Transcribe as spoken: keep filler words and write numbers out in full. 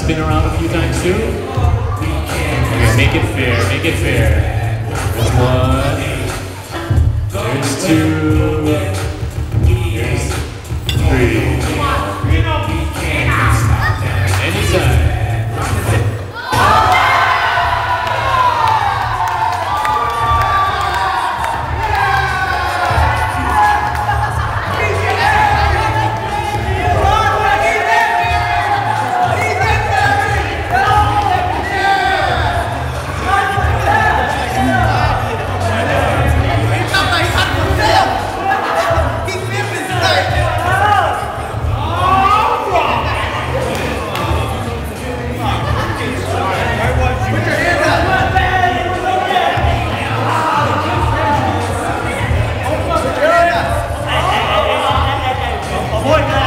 spin around a few times too? Okay, make it fair, make it fair. There's one, there's two, there's three. Anytime. Avoid that!